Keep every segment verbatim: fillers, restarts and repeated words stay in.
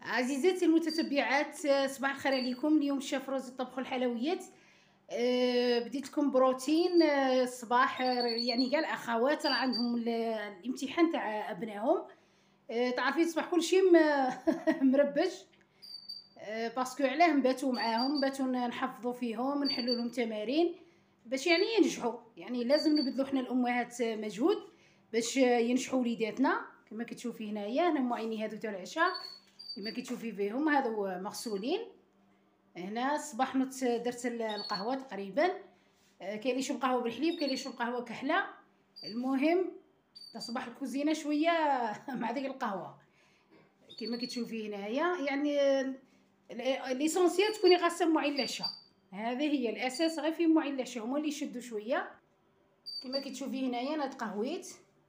عزيزاتي المتتبعات، صباح الخير عليكم. اليوم شاف روز الطبخ والحلويات. أه بديت لكم بروتين أه الصباح. يعني كاع الاخوات راه عندهم الامتحان تاع ابنائهم. أه تعرفين صباح كلشي مربج. أه باسكو علاه نباتو معاهم، نباتو نحفظوا فيهم، نحلوا لهم تمارين باش يعني ينجحوا. يعني لازم نبذلوا حنا الامهات مجهود باش ينجحوا وليداتنا. كما كتشوفي هنايا هنا معيني هذو تاع العشاء، كما كتشوفي فيهم هذو مغسولين. هنا الصباح نوت درت القهوه تقريبا. كاين اللي يشرب قهوه بالحليب، كاين اللي يشرب قهوه كحله. المهم تصبح الكوزينه شويه مع ديك القهوه. كما كتشوفي هنايا يعني ليسونسيال تكوني غاسه موعين العشاء. هذه هي الاساس، غير في موعين العشاء هما اللي يشدوا شويه. كما كتشوفي هنايا انا تقهويت.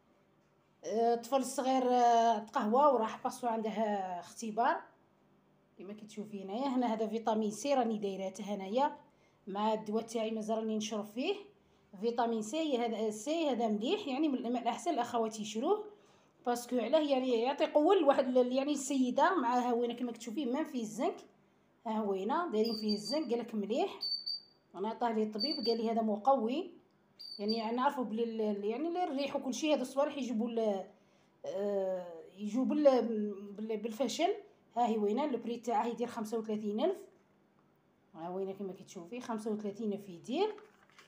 الطفل الصغير تقهوى وراح باسو عنده اختبار. كما كتشوفي هنايا هنا هذا فيتامين سي راني دايراته هنايا مع الدواء تاعي مازال راني نشرب فيه. فيتامين سي هذا سي هذا مليح، يعني من الاحسن الاخوات يشروه باسكو علاه يعني يعطي قوه لواحد يعني السيده. مع هاوينه كما كتشوفي ما فيه الزنك، ها هوينه دايرين فيه الزنك. قالك مليح، انا عطاه لي الطبيب قال لي هذا مقوي. يعني نعرفوا بلي يعني الريح وكل شيء هذا الصوالح يجيبوا آه يجوا بالفشل. ها هي وينه البري تاعه يدير خمسة وثلاثين ألف. ها وينه كما كتشوفي خمسة وثلاثين ألف يدير.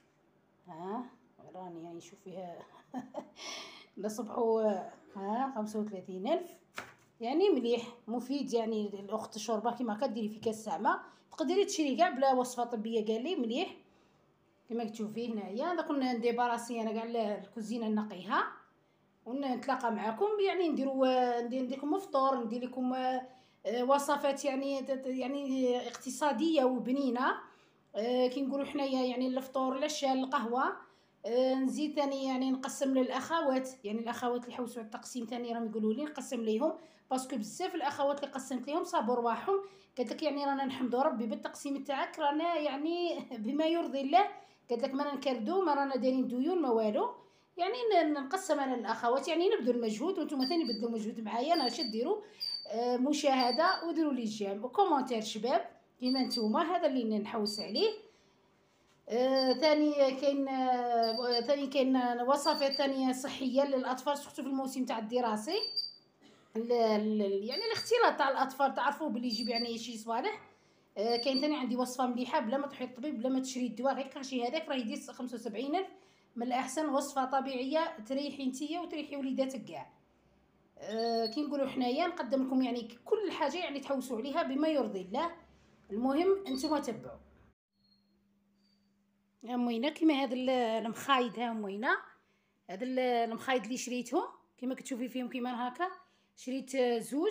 ها راني يعني نشوف فيها نصبحوا. ها خمسة وثلاثين ألف يعني مليح مفيد. يعني الاخت الشوربه كيما هكا ديري في كاس زعما تقدري تشري كاع بلا وصفه طبيه. قال لي مليح كما كتشوفي هنايا. هذا كنا نديباراسي انا كاع الكوزينه نقيها ونتلاقى معكم. يعني نديروا ندير لكم افطار، ندير لكم وصفات يعني يعني اقتصاديه وبنينه. كي نقولوا حنايا يعني الفطور العشاء القهوه. نزيد ثاني يعني نقسم للاخوات، يعني الاخوات اللي حوسوا على التقسيم ثاني راهم يقولوا لي نقسم ليهم باسكو بزاف الاخوات اللي قسمت لهم صابوا رواحهم. قالت لك يعني رانا نحمدوا ربي بالتقسيم تاعك، رانا يعني بما يرضي الله. قالت لك ما نكردو، ما رانا دايرين ديون ما والو. يعني نقسم انا الاخوات، يعني نبذل المجهود وانتم ثاني بدلوا مجهود معايا. انا اش ديروا آه مشاهده وديروا لي جيم وكومونتير شباب كيما نتوما. هذا اللي نحوس عليه. آه ثاني كاين آه ثاني كاين وصفات ثانيه صحيه للاطفال سورتو في الموسم تاع الدراسي. يعني الاختلاط تاع الاطفال تعرفوا بلي يجيب يعني شي صوالح. آه كاين ثاني عندي وصفه مليحه بلا ما تروحي للطبيب بلا ما تشري الدواء، غير كاشي هذاك راه يدير خمسة وسبعين ألف. من الاحسن وصفه طبيعيه تريحي نتيا وتريحي وليداتك كاع. أه كي نقولوا حنايا نقدم لكم يعني كل حاجه يعني تحوسوا عليها بما يرضي الله. المهم انتم تبعوا. ها موينه كيما هذا المخايد، ها موينه هذا المخايد اللي شريتهم كيما كتشوفي فيهم كيما هكا. شريت زوج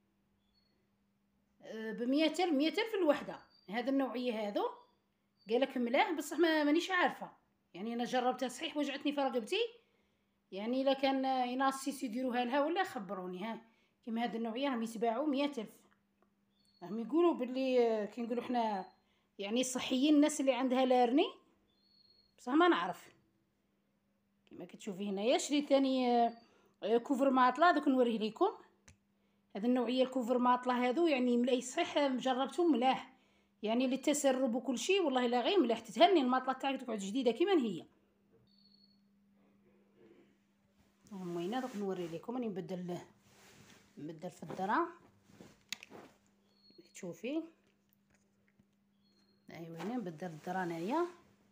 ب مية ألف مية ألف الوحده. هذا النوعيه هذو قالك ملاح بصح ما مانيش عارفه. يعني انا جربتها صحيح وجعتني في رقبتي. يعني الا كان يناصيس يديروها لها ولا خبروني. ها كيما هذه النوعيه راهم يتباعوا مية ألف. راهم يقولوا باللي كي نقولوا حنا يعني صحيين الناس اللي عندها لارني، بصح ما نعرف. كيما كتشوفي هنايا شريت ثاني كوفر ماطله دوك نوريه لكم. هذه النوعيه الكوفر ماطله هذو يعني ملاي صحيح جربتهم ملاح، يعني للتسرب وكل شيء. والله لا غير ملاح، تتهني الماطله تاعك تقعد جديده كيما هي. المهم دوك نوري لكم راني نبدل نبدل في الذره. تشوفي ايوا هنا نبدل الذره انايا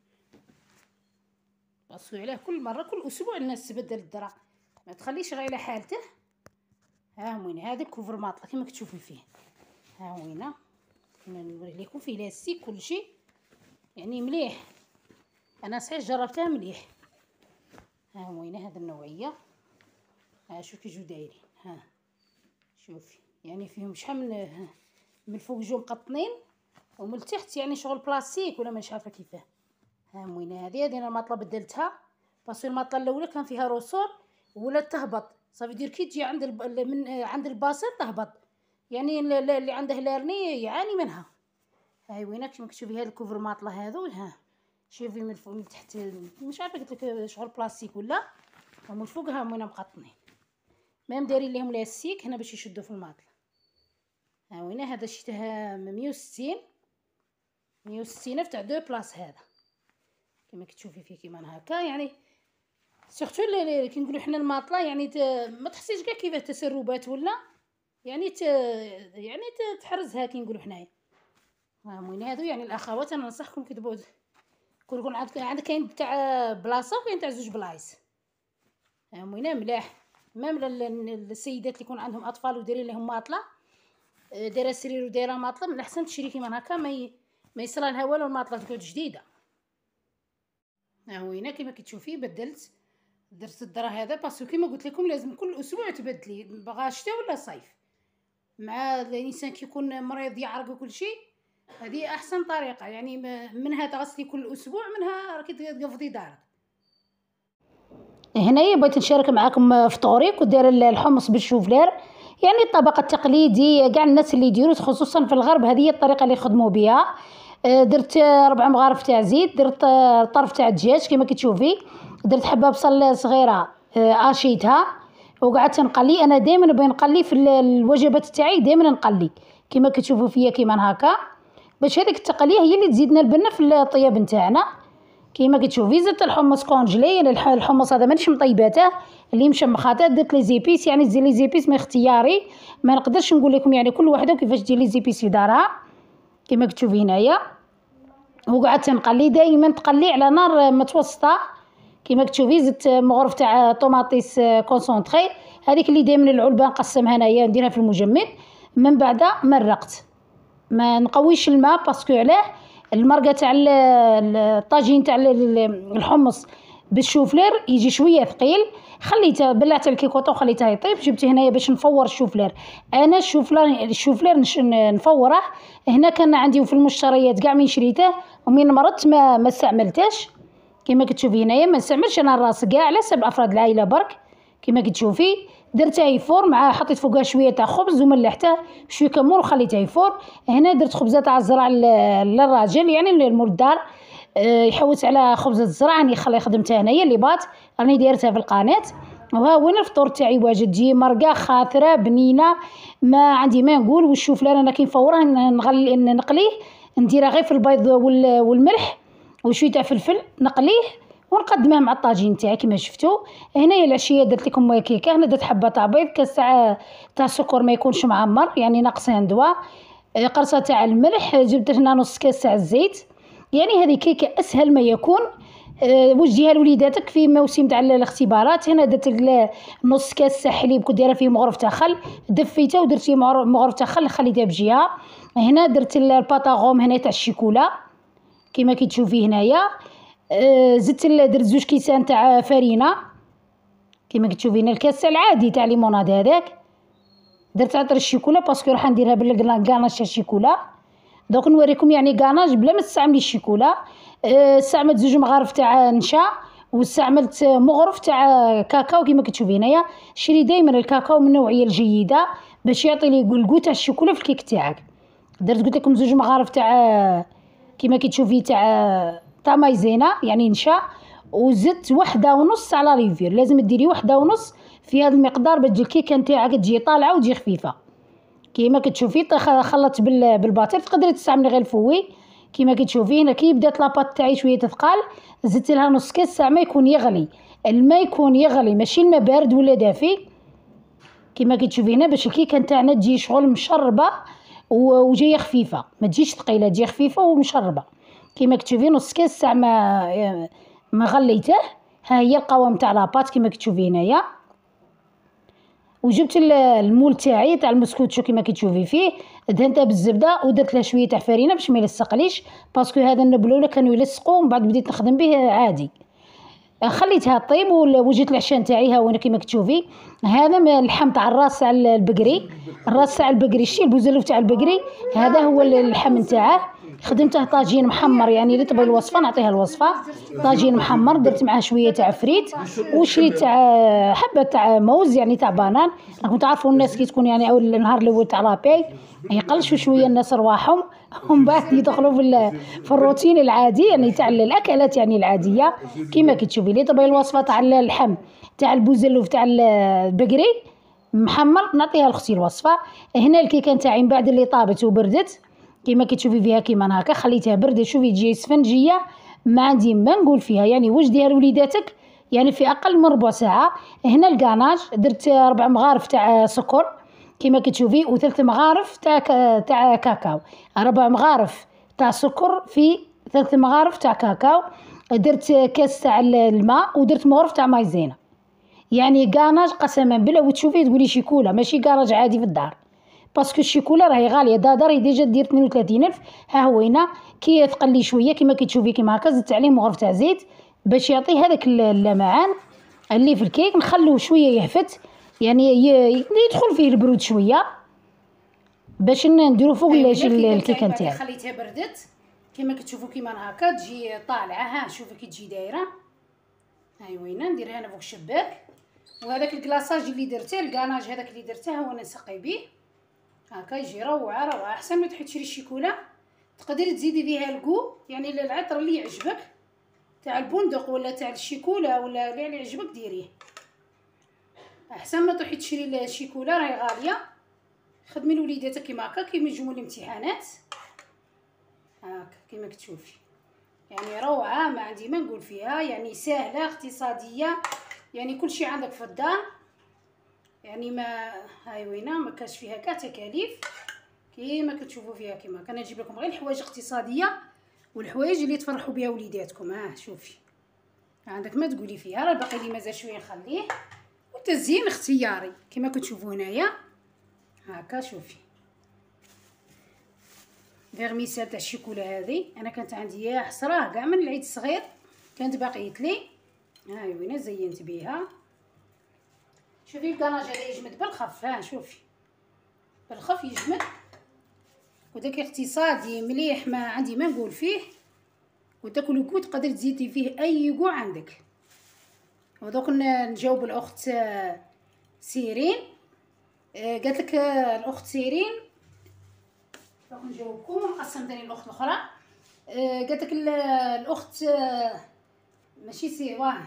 باسكو علاه كل مره كل اسبوع الناس تبدل الذره، ما تخليش غير على حالته. ها وين هذا كوفر ماطله كما كتشوفي فيه. ها وين نوري لكم فيه لاستيك كل شيء يعني مليح. انا صحيح جربتها مليح. ها وين هذا النوعيه. ها شوف كي جو دايرين. ها شوفي يعني فيهم شحال من من الفوق جو مقطنين ومن التحت يعني شغل بلاستيك ولا مانيش عارفه كيفاه. ها موينه هذه هذه انا الماطله بدلتها باسكو الماطله الاولى كان فيها رسور ولا تهبط. صافي دير كي تجي عند الب... من عند الباسط تهبط. يعني اللي عنده لارني يعاني منها. هاي وينك كيما كتشوفي هاد الكوفر ماطله هذو. ها شوفي من الفوق من تحت مش عارفه قلت لك شغل بلاستيك ولا ومن فوق ها موينه مقطنين. مام دايرين ليهم لاستيك هنا باش يشدوا في الماطله. ها وين هذا شتها مية وستين مية وستين تاع دو بلاص هذا كما كتشوفي فيه كيما هكا. يعني سورتو كي نقولوا حنا الماطله يعني ما تحسيش كاع كيفاه تسربات ولا يعني ت... يعني تحرزها كي نقولوا حنايا. المهم هادو يعني الاخوات انا ننصحكم كتبوا كل يكون عندك عندك كاين تاع بلاصه وكاين تاع زوج بلايص. المهم ملاح ميم السيدات اللي يكون عندهم اطفال ودايرين لهم ماطله دايره سرير ودايره ماطله من الاحسن تشري كيما هكا ما ي... ما يصرى لها والو الماطله تكون جديده. ها هو هنا كما كتشوفي بدلت درت الدرا هذا باسكو كيما قلت لكم لازم كل اسبوع تبدلي باغا شتا ولا صيف مع الانسان كيكون مريض يعرق وكل شيء. هذه احسن طريقه يعني منها تغسلي كل اسبوع منها راكي تقفضي دارك. هنايا بغيت نشارك معكم فطوري كنت دايره الحمص بالشوفلير يعني الطبق التقليدي كاع الناس اللي يديروه خصوصا في الغرب هذه هي الطريقه اللي يخدموا بها. درت ربع مغارف تاع زيت درت طرف تاع الدجاج كما كتشوفي درت حبه بصل صغيره اشيتها وقعدت نقلي. انا دائما نبغي نقلي في الوجبات تاعي دائما نقلي كما كتشوفوا فيا كيما هكا باش هذيك التقليه هي اللي تزيدنا البنه في الطياب نتاعنا كيما كتشوفي. زدت الحمص كونجلي الحمص هذا مانيش مطيباته اللي مشمخاته درت لي زيبيس يعني زي لي زيبيس من اختياري ما نقدرش نقول لكم يعني كل وحده كيفاش دير لي زيبيس في دارها كما كتشوفي هنايا. وقعدت نقلي دائما تقلي على نار متوسطه كما كتشوفي. زدت مغرف تاع طوماطيس كونسونطري هذيك اللي دائما العلبه نقسمها انايا نديرها في المجمد. من بعد مرقت ما نقويش الماء باسكو علاه المرقه تاع الطاجين تاع الحمص بالشوفلير يجي شويه ثقيل خليته بلعت الكيكوطه وخليته يطيب. جبت هنايا باش نفور الشوفلير انا الشوفلير الشوفلير نفوره هنا كان عندي في المشتريات كاع من شريته ومن مرضت ما ما استعملتهش كما كتشوفي هنايا ما نستعملش انا الراس كاع على حسب افراد العائله برك كما كتشوفي. درتها يفور مع حطيت فوقها شويه تاع خبز وملحته شويه كمون وخليته يفور. هنا درت خبزه تاع الزرع للراجل يعني للمول الدار يحوس على خبزه الزرع راني خلي خدمتها هنايا اللي بات راني دايرتها في القناه. وها وين الفطور تاعي واجد تجي مرقه خاثره بنينه ما عندي ما نقول. والشوفلير انا كي نفوره نغلي نقليه نديره غير في البيض والملح وشويه تاع فلفل نقليه ونقدمه مع الطاجين تاعي كما شفتوا. هنايا العشيه درت لكم كيكه هنا درت حبه تاع بيض كاس تاع تاع سكر ما يكونش معمر يعني ناقصين دواء قرصه تاع الملح جبت هنا نص كاس تاع الزيت يعني هذه كيكه اسهل ما يكون. أه وجديها لوليداتك في موسم تاع الاختبارات. هنا درت نص كاس تاع حليب كنت دايره فيه مغرف تاع خل دفيته ودرت فيه مغرف تاع خل خليته بجهه. هنا درت الباطاغوم هنا تاع الشيكولا كما كتشوفي هنايا. أه زدت درت زوج كيسان تاع فرينه كما كتشوفي هنا الكاس تاع العادي تاع ليموناد هذاك درت عطر الشيكولا باسكو راح نديرها بالكاناج تاع الشيكولا. دوك نوريكم يعني كاناج بلا ما تستعملي الشيكولا. أه استعملت زوج مغارف تاع نشا واستعملت مغرف تاع كاكاو كما كتشوفي هنايا. شري دائما الكاكاو من النوعيه الجيده باش يعطي لي الكو تاع الشيكولا في الكيك تاعك. درت قلت لكم زوج مغارف تاع كما كتشوفي تاع تاع مايزينا يعني نشا وزدت وحده ونص على ريفير لازم ديري وحده ونص في هذا المقدار باش الكيكه نتاعك تجي طالعه وتجي خفيفه كما كتشوفي. خلطت بالباتر تقدري تستعملي غير الفوي كما كتشوفي. هنا كي بدات لاباط تاعي شويه تثقال زدت لها نص كاس تاع ما يكون يغلي الماء يكون يغلي ماشي الماء بارد ولا دافي كما كتشوفي هنا باش الكيكه نتاعنا تجي شغل مشربه وجايه خفيفه ما تجيش ثقيله تجي خفيفه ومشربه كما كتشوفي. نص كاس تاع ما ما غليته ها هي القوام تاع لاباط كما كتشوفي هنايا. وجبت المول تاعي تاع المسكوتشو كما كتشوفي فيه دهنته بالزبده ودرت له شويه تاع فرينه باش ما يلصقليش باسكو هذا النبلوله كانوا يلصقوا ومن بعد بديت نخدم به عادي. خليتها طيب وجيت العشاء نتاعي ها وانا كما كتشوفي. هذا اللحم تاع الراس تاع البقري الراس تاع البقري شتي البوزلوف تاع البقري هذا هو اللحم نتاعه. خدمته طاجين محمر يعني اللي تبغي الوصفه نعطيها الوصفه. طاجين محمر درت معاه شويه تاع فريت وشريت تاع حبه تاع موز يعني تاع بانان. راكم تعرفوا الناس كي تكون يعني اول النهار الاول تاع لاباي يقلشوا شويه الناس رواحهم ومن بعد يدخلوا في في الروتين العادي يعني تاع الاكلات يعني العاديه كما كتشوفي. اللي تبغي الوصفه تاع اللحم تاع البوزلوف تاع البقري محمر نعطيها لاختي الوصفه. هنا الكيكه نتاعي من بعد اللي طابت وبردت كيما كتشوفي فيها كيما هكا، خليتها بردت شوفي تجي اسفنجيه، ما عندي ما نقول فيها يعني وجديها لوليداتك يعني في اقل من ربع ساعه. هنا الكاناج درت ربع مغارف تاع سكر كيما كتشوفي وثلاث مغارف تاع تاع كاكاو، ربع مغارف تاع سكر في ثلاث مغارف تاع كاكاو، درت كاس تاع الماء ودرت مغرف تاع مايزينا. يعني كاناج قسما بالله وتشوفيه تقولي شيكولا ماشي كاناج عادي في الدار، باسكو الشيكولا راهي غاليه، دادار راهي ديجا دير اثنين وثلاثين ألف. ها هو هنا كي يثقل لي شويه كيما كتشوفي كيما هكا زدت عليه مغرف تاع زيت باش يعطي هذاك اللمعان اللي في الكيك. نخلوه شويه يهفت يعني يدخل فيه البرود شويه باش نديرو فوق الكيكه نتاعي. خليتها بردت كيما كتشوفوا كيما هكا تجي طالعه. ها شوفي كي تجي دايره، هاي وينه نديرها انا فوق الشباك. وهذاك الكلاصاج اللي درته الكاناج هذاك اللي درته هو نسقي به هكا يجي روعه روعه. احسن ما تروحي تشري الشيكولا تقدري تزيدي فيها الكو يعني العطر اللي يعجبك تاع البندق ولا تاع الشيكولا ولا اللي يعجبك ديريه. احسن ما تروحي تشري الشيكولا راهي غاليه. خدمي لوليداتك كيما هكا كيما يجيو الامتحانات هاكا كيما كتشوفي يعني روعه ما عندي ما نقول فيها، يعني سهله اقتصاديه يعني كل شيء عندك في الدار يعني ما هاي وينه ما كاش فيها كاع تكاليف كيما كتشوفوا فيها كيما كان نجيب لكم غير الحوايج اقتصاديه والحوايج اللي تفرحوا بها وليداتكم. ها شوفي عندك ما تقولي فيها، راه باقي لي مازال شويه نخليه والتزيين اختياري كيما كتشوفوا هنايا هكا. شوفي فيرميسال تاع الشيكولا هذه انا كانت عندي يا حسراه كاع من العيد الصغير كانت باقيت لي. هاي وين زينت بيها. شوفي الكاناج هذا يجمد بالخف. ها شوفي بالخف يجمد وداك اقتصادي مليح ما عندي ما نقول فيه. وداك الكو تقدر تزيدي فيه اي كو عندك. ودوك نجاوب الاخت سيرين قالت لك الاخت سيرين دوك نجاوبكم ونقسم ثاني الاخت الاخرى. قالت لك الاخت ماشي سي واه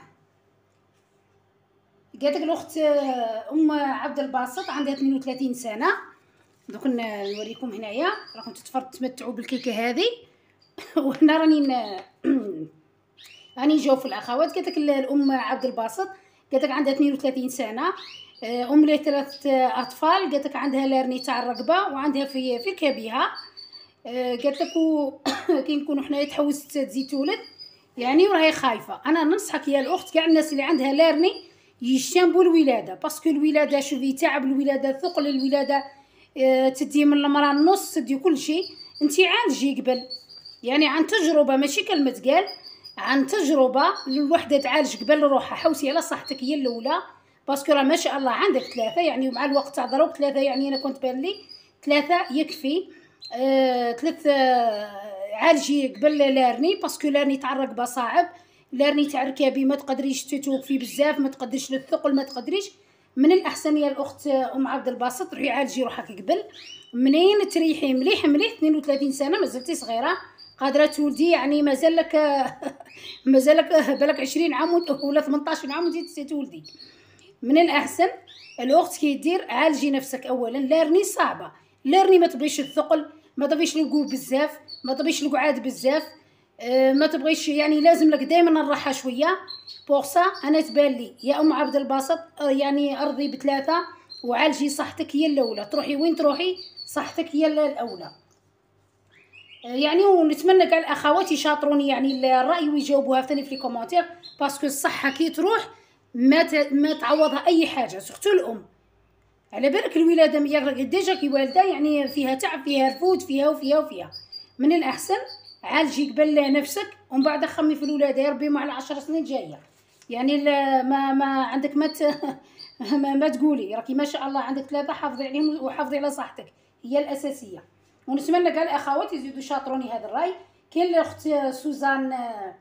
قالت لك الاخت ام عبد الباسط عندها اثنين وثلاثين سنه. دوك نوريكم هنايا راكم تتمتعوا بالكيكه هذه وهنا راني راني نجاوب في الاخوات. قالت لك الام عبد الباسط قالت لك عندها اثنين وثلاثين سنه، ام لي ثلاث اطفال، قالت لك عندها لارني تاع الرقبه وعندها في في كبيها. قالت لك كي نكونوا حنايا تحوس تزيد تولد يعني وراهي خايفه. انا ننصحك يا الاخت كاع الناس اللي عندها لارني يجتنبوا الولاده باسكو الولاده شوفي تعب الولاده ثقل الولاده. اه تدي من المراه النص تدي كل شيء. انت عالجي قبل يعني عن تجربه ماشي كلمه قال عن تجربه الوحده تعالج قبل روحها. حوسي على صحتك هي الاولى باسكو راه ما شاء الله عندك ثلاثه يعني ومع الوقت تاع دروك ثلاثه يعني انا كنت بان لي ثلاثه يكفي. آه ثلاث آه عالجي قبل لارني باسكو لارني تاع الركبه صعب، لارني تاع ركابي ما تقدريش تتوقفي بزاف ما تقدريش للثقل ما تقدريش. من الاحسن يا الاخت ام عبد الباسط روحي عالجي روحك قبل منين تريحي مليح مليح. اثنين وثلاثين سنه مازلتي صغيره قادره تولدي يعني مازال لك مازال لك بالك عشرين عام ولا ثمنطاش عام وزيد تولدي. من الاحسن الاخت كي دير عالجي نفسك اولا. لارني صعبه، لارني ما تبغيش الثقل ما تبغيش الوقوف بزاف ما تبغيش القعاد بزاف أه ما تبغيش يعني لازم لك دائما الراحه شويه. بوغسا انا تبان لي يا ام عبد الباسط يعني ارضي بثلاثه وعالجي صحتك هي الاولى. تروحي وين تروحي صحتك هي الاولى يعني. ونتمنى كاع الاخوات يشاطروني يعني الراي ويجاوبوها ثاني في الكومونتير باسكو الصحه كي تروح ما ما تعوضها اي حاجه سورتو الام. على بالك الولاده ديجا كي والده يعني فيها تعب فيها رفود فيها وفيها وفيها. من الاحسن عالجي قبل نفسك ومن بعد خمي في الولاده يا ربي مع العشر سنين جايه يعني ما ما عندك ما ما, ما تقولي راكي ما شاء الله عندك ثلاثه حافظي عليهم وحافظي على صحتك هي الاساسيه. ونتمنى كاع الاخوات يزيدوا يشاطروني هذا الراي. كاين الاخت سوزان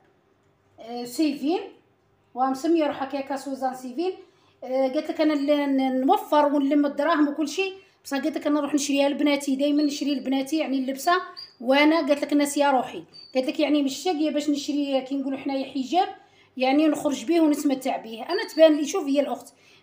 سيفين ومسميه روحها كيكا سوزان سيفين قالت لك انا نوفر ونلم الدراهم وكل شيء بصح قالت لك انا نروح نشريها لبناتي دائما نشري لبناتي يعني اللبسه وانا قالت لك ناسيه روحي. قالت لك يعني مش شاقيه باش نشري كي نقولوا حنايا حجاب يعني نخرج به ونتمتع به. انا تبان لي شوف هي الاخت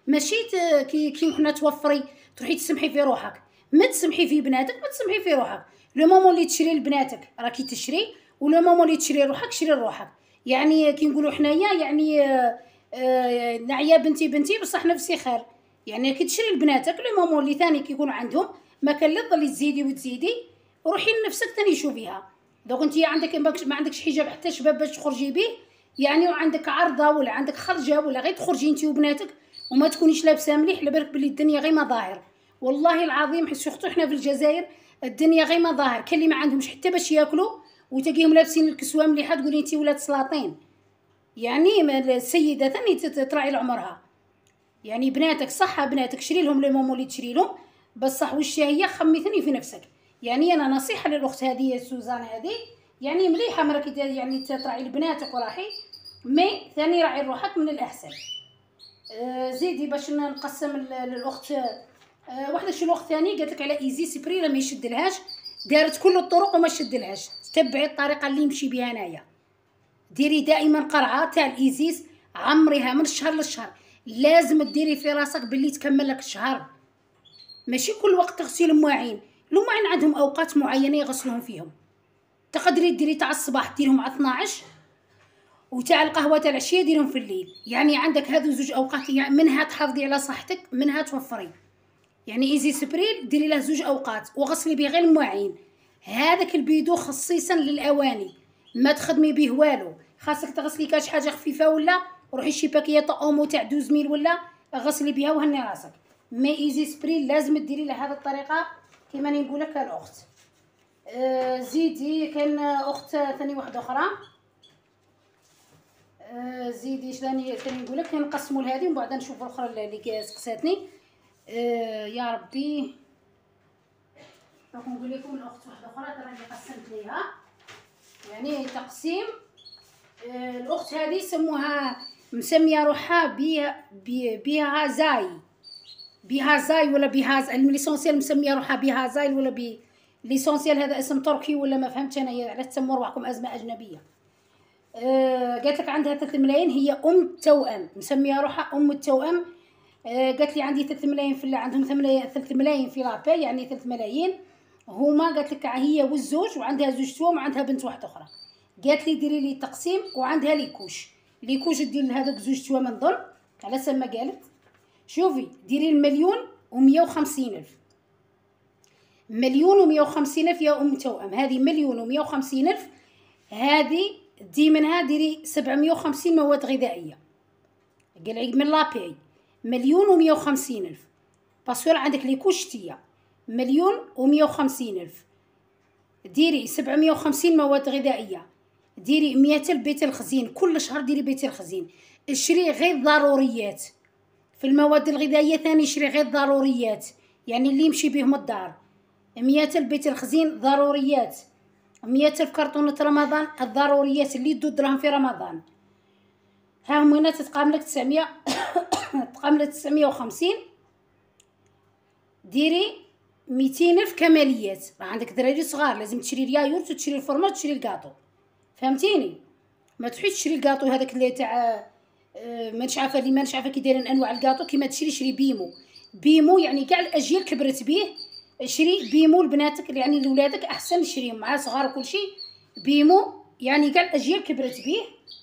ماشي كي كي حنا توفري تروحي تسمحي في روحك، ما تسمحي في بناتك، ما تسمحي في روحك. لو مومون اللي تشري لبناتك راكي تشري، ولو مومون اللي تشري روحك شري روحك. يعني كي نقولوا حنايا يعني آه آه نعيا بنتي بنتي بصح نفسي خير. يعني كي تشري لبناتك لو مومون اللي ثاني كيكون عندهم ما كان لا تضلي تزيدي وتزيدي، روحي لنفسك ثاني شوفيها. دوك انت عندك ما عندكش حجاب حتى شباب باش تخرجي به، يعني وعندك عرضه ولا عندك خرجه ولا غير تخرجي انت وبناتك وما تكونيش لابسه مليح، على بالك بلي الدنيا غير مظاهر. والله العظيم سورتو حنا في الجزائر الدنيا غير مظاهر. كاين اللي ما عندهمش حتى باش ياكلوا وتلقيهم لابسين الكسوه مليحه تقولي انت ولاد سلاطين. يعني السيده ثاني تراعي لعمرها. يعني بناتك صح بناتك شري لهم لي مومو اللي تشري لهم، بصح واش هي خمي ثاني في نفسك. يعني انا نصيحه للاخت هذه سوزان هذه، يعني مليحه مراكي يعني تراعي لبناتك وراحي، مي ثاني راعي روحك من الاحسن. آه زيدي باش نقسم للاخت. آه واحده شي الاخت ثاني قالت لك على ايزي سبري ما يشدلهاش، دارت كل الطرق وما شدلهاش. تبعي الطريقه اللي نمشي بها انايا، ديري دائما قرعه تاع الايزيس، عمريها من الشهر للشهر. لازم ديري في راسك باللي تكمل لك الشهر، ماشي كل وقت تغسيل المواعين. المواعين عندهم اوقات معينه يغسلوهم فيهم. تقدري ديري تاع الصباح ديرهم على اثناعش، وتاع القهوه تاع العشيه ديرهم في الليل. يعني عندك هذو زوج اوقات، يعني منها تحافظي على صحتك منها توفري. يعني ايزي سبريل ديري له زوج اوقات وغسلي به غير المواعين. هذاك البيدو خصيصا للاواني، ما تخدمي به والو. خاصك تغسلي كاش حاجه خفيفه ولا روحي شي باكيه تاع اومو تاع دوز ميل ولا غسلي بها وهني راسك. مي ايزي سبريل لازم ديري له هذه الطريقه كيما نقول لك الاخت. آه زيدي كاين اخت ثاني واحده اخرى. آه زيدي ثاني ثاني نقول لك نقسموا لهذه ومن بعد نشوفوا الاخرى اللي سقساتني. آه يا ربي راح نقول لكم الاخت واحده اخرى ترى اللي قسمت ليها. يعني تقسيم. آه الاخت هذه سموها مسميه روحها بها بها زاي بها زاي ولا بها الليسونسيال، مسميه روحها بها زاي ولا بي ليسونسيال. هذا اسم تركي ولا ما فهمتش انا، على تسموا روحكم ازمه اجنبيه. آه قالت لك عندها ثلاث ملايين، هي ام التوأم، مسميه روحها ام التوأم. آه قالت لي عندي ثلاث ملايين في عندهم ثلاث ملايين في لابي، يعني ثلاث ملايين هما. قالت لك هي والزوج وعندها زوج توأم وعندها بنت واحده اخرى. قالت لي ديري لي تقسيم وعندها ليكوش ليكوش دير لهذوك زوج توأم نظن على سما قالت. شوفي ديري المليون ومية وخمسين الف، مليون ومية وخمسين الف يا ام توأم. هذه مليون ومية وخمسين الف، هذه دي منها ديري سبعمية وخمسين مواد غذائيه. قال من لابي مليون ومية وخمسين الف، باسكو عندك لي كوشتيه مليون ومية وخمسين الف، ديري سبعمية وخمسين مواد غذائيه، ديري مية الف بيت الخزين. كل شهر ديري بيت الخزين، اشري غير ضروريات. في المواد الغذائيه ثاني شري غير ضروريات، يعني اللي يمشي بهم الدار. مية الف بيت الخزين ضروريات، مية الف كرتونة رمضان الضروريات اللي تدو دراهم في رمضان. ها هم هنا تتقام لك تسعمية تقام لك تسعمية وخمسين. ديري ميتين الف كماليات. راه عندك دراري صغار لازم تشري اليايورت وتشري الفرماج وتشري الكاطو، فهمتيني؟ ما تروحيش تشري الكاطو هذاك اللي تاع مانيش عارفه اللي مانيش عارفه كي دايرين انواع الكاطو. كيما تشري شري بيمو. بيمو يعني كاع الاجيال كبرت بيه. شري بيمو لبناتك يعني لولادك احسن، شريهم مع صغار وكل شيء. بيمو يعني كاع الاجيال كبرت بيه.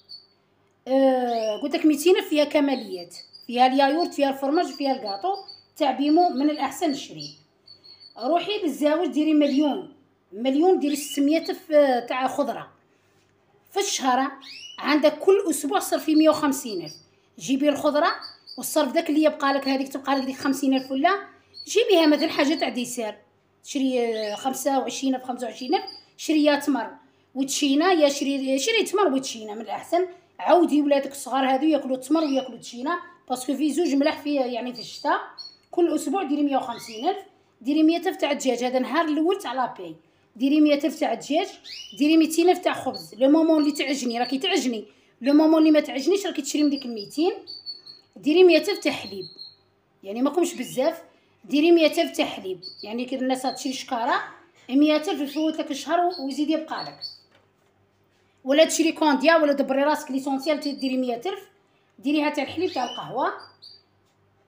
آه قلت لك ميتين فيها كماليات، فيها اليايورت فيها الفرماج فيها الكاطو تاع بيمو من الاحسن شري. روحي للزاوج ديري مليون مليون ديري ستمية تاع خضره في الشهر. عندك كل اسبوع صرفي مية وخمسين الف. جيبي الخضره والصرف داك اللي يبقى لك، هذيك تبقى لك ديك خمسين الف ولا جيبيها مثل حاجه تاع ديسير. تشري خمسة وعشرين الف خمسة وعشرين الف، شري يا تمر وتشينا، يا شري شري تمر وتشينا من الاحسن. عودي ولادك الصغار هذو ياكلوا التمر وياكلوا تشينا، باسكو في زوج ملاح في يعني في الشتاء. كل اسبوع ديري مية وخمسين الف. ديري مية الف تاع الدجاج، هذا نهار الاول تاع لابي. ديري مية الف تاع الدجاج، ديري ميتين الف تاع خبز. لو مومون اللي تعجني راكي تعجني، لو مومون اللي ما تعجنيش راكي تشري من ديك ميتين. ديري مية الف تاع حليب، يعني ماكمش بزاف. ديري مية الف تاع حليب، يعني كي الناس تشري شكاره مية الف يفوت لك الشهر ويزيد يبقى لك. ولا تشري كونديا ولا دبري راسك ليسونسيال ديري مية الف. ديريها تاع الحليب تاع القهوه.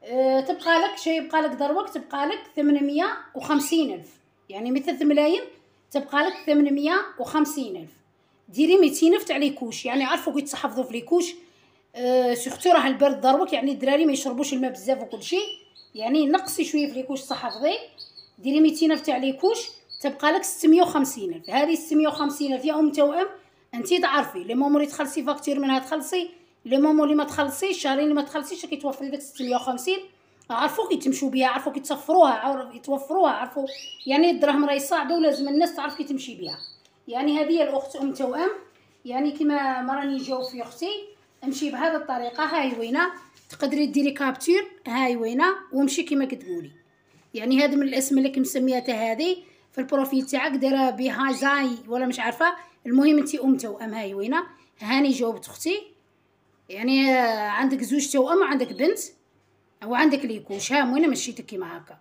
أه تبقى لك شي، يبقى لك دروك تبقى لك ثمنمية وخمسين ألف، يعني من ثلاث ملايين تبقى لك ثمنمية وخمسين ألف. ديري ميتين ألف تاع ليكوش، يعني عرفوا كي تحفظوا في ليكوش. أه سورتو راه البرد دروك، يعني الدراري ما يشربوش الماء بزاف وكل شيء، يعني نقصي شويه في ليكوش تحفظي. ديري ميتين ألف تاع ليكوش تبقى لك ستمية وخمسين ألف. هذه ستمية وخمسين ألف يا ام توأم انتي تعرفي لي مومو اللي تخلصي فاكتور منها تخلصي، لي مومو اللي ما تخلصيش شهرين اللي ما تخلصيش كيتوفر لك ستمية وخمسين. عرفوا كي تمشوا بها، عرفوا كي تصفروها، عرفوا يتوفروها، عرفوا يعني الدراهم راهي صعبه ولازم الناس تعرف كي تمشي بها. يعني هذه الاخت ام توأم، يعني كما ما راني نجاوب في اختي، امشي بهذه الطريقه. هاي وينه تقدري ديري كابتور، هاي وينه وامشي كما كتقولي. يعني هذا من الاسم اللي مسميتها هذه في البروفيل تاعك دايره بها زاي ولا مش عارفه. المهم انت ام توأم. هاي وينه هاني جاوبت اختي. يعني عندك زوج توأم وعندك بنت او عندك ليكوش. ها وين مشيتك كيما هكا.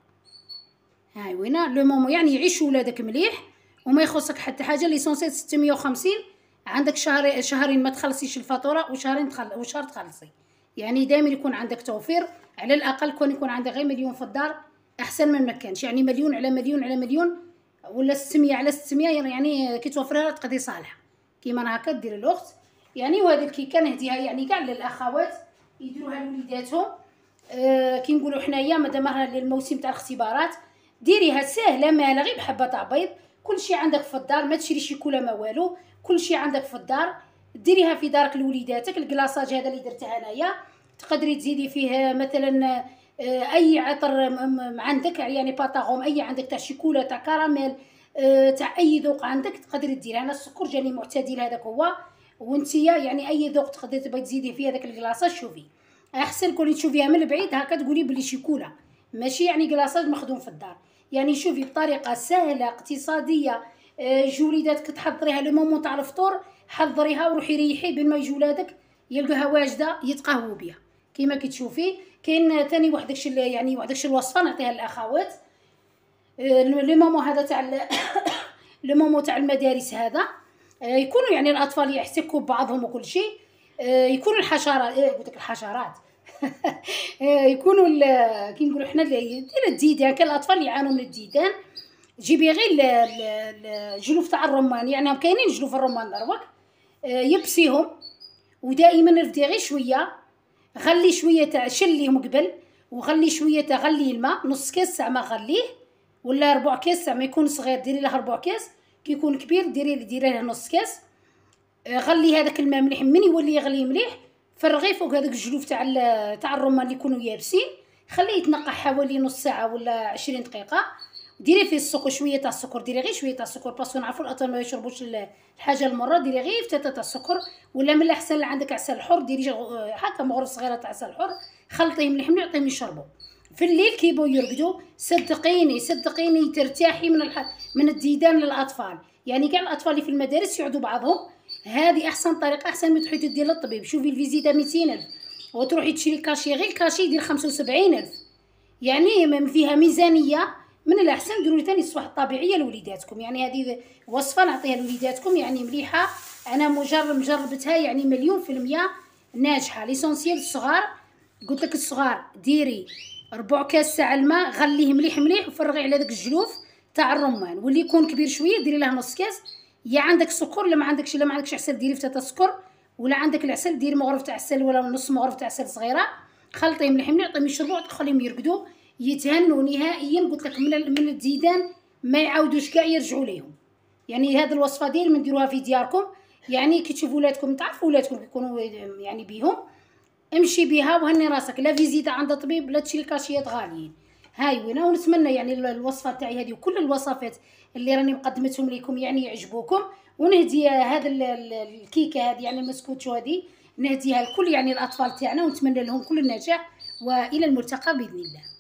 هاي وينه لو مومو يعني يعيش ولادك مليح وما يخصك حتى حاجه. ليسونسيال ستمية وخمسين، عندك شهر شهرين ما تخلصيش الفاتوره وشهرين تخل... وشهر تخلصي. يعني دائما يكون عندك توفير، على الاقل كون يكون عندك غير مليون في الدار احسن من ما كانش. يعني مليون على مليون على مليون ولا ستمية على ستمية، يعني كي توفرها تقضي صالحه كيما انا هكا دير الاخت. يعني وهذه الكيكه نهديها يعني كاع للاخوات يديروها لوليداتهم. أه كي نقولوا حنايا مادام راه الموسم تاع الاختبارات ديريها ساهله مالا غير بحبه تاع بيض. كلشي عندك في الدار، ما تشريش شيكولا ما والو، كلشي عندك في الدار. ديريها في دارك لوليداتك. الكلاصاج هذا اللي درته انايا تقدري تزيدي فيه مثلا اي عطر عندك، يعني باطاغوم اي عندك تاع شيكولا تاع كراميل تاع اي ذوق عندك تقدري ديري. انا السكر جاني معتدل هذاك هو، وانتيا يعني اي ذوق تقدري تبغي تزيدي فيه هذاك الكلاصاج. شوفي احسن كوني تشوفيها من بعيد هكا تقولي بلي شيكولا ماشي يعني كلاصاج مخدوم في الدار. يعني شوفي بطريقه سهله اقتصاديه يجو وليداتك تحضريها لو مومون تاع الفطور، حضريها وروحي ريحي بين ما يجوا ولادك يلقاها واجده يتقهووا بها كيما كي تشوفي. كاين ثاني واحد داكشي يعني واحد داكشي الوصفه نعطيها للاخوات. لو مومو هذا تاع لو مومو تاع المدارس هذا يكونوا يعني الاطفال يحتكوا ببعضهم وكل شيء. يكونوا الحشرات قلت لك الحشرات يكونوا كي نقولوا حنا ديال الديدان. كان الاطفال يعانوا من الديدان جيبي غير الجلوف تاع الرمان، يعني كاينين جلوف الرمان دروك يبسيهم ودائما رفدي غير شويه، غلي شويه تاع شليهم قبل وغلي شويه تاع غلي الماء نص كاس ساعه ما غليه، ولا ربع كاس ساعه ما يكون صغير ديري له ربع كاس، كي يكون كبير ديري ديري له نص كاس. غلي هذاك الماء مليح، من يولي يغلي مليح فرغي فوق هذاك الجلوف تاع تاع الرمان اللي يكونوا يابسين، خليه يتنقع حوالي نص ساعه ولا عشرين دقيقه. ديري فيه السكر شويه تاع السكر، ديري غير شويه تاع السكر باسكو نعرفوا الاطفال ما يشربوش الحاجه المره. ديري غير فتاة تاع السكر، ولا من الاحسن اللي عندك عسل حر ديري هكا مغرف صغيره تاع عسل حر، خلطيه مليح مليح عطيهم يشربوا في الليل كي يبغوا يرقدوا. صدقيني صدقيني ترتاحي من الح... من الديدان للاطفال. يعني كاع الاطفال اللي في المدارس يعدوا بعضهم، هذه احسن طريقه احسن من تروحي تدي للطبيب. شوفي الفيزيتا ميتين ألف وتروحي تشري كاشي، غير الكاشي يدير خمسة وسبعين ألف. يعني فيها ميزانيه. من الاحسن ديروا لي ثاني الصباح الطبيعيه لوليداتكم. يعني هذه وصفه نعطيها لوليداتكم يعني مليحه، انا مجرب مجربتها يعني مليون في المية ناجحه. ليسونسيال الصغار قلت لك الصغار ديري ربع كاس تاع الماء غليه مليح مليح وفرغي على داك الجلوف تاع الرمان، واللي يكون كبير شويه ديري له نص كاس. يا عندك سكر لا ما عندكش لا ما عندكش عسل ديري فتاة سكر، ولا عندك العسل ديري مغرف تاع عسل ولا نص مغرف تاع عسل صغيره، خلطيه مليح مليح عطيهم يشربوا وتخليهم يرقدوا يتهنوا نهائيا. قلت لك من من الديدان ما يعاودوش كاع يرجعوا ليهم. يعني هذه الوصفه ديال من ديروها في دياركم، يعني كي تشوفوا ولادكم تعرفوا ولادكم يكونوا يعني بيهم امشي بها وهني راسك. لا فيزيتا عند الطبيب لا تشري الكاشيات غاليين. هاي وينه. ونتمنى يعني الوصفه تاعي هذه وكل الوصفات اللي راني مقدمتهم لكم يعني يعجبوكم، ونهدي هذا الكيكه هذه يعني المسكوتشو هذه نهديها لكل يعني الاطفال تاعنا، ونتمنى لهم كل النجاح والى الملتقى باذن الله.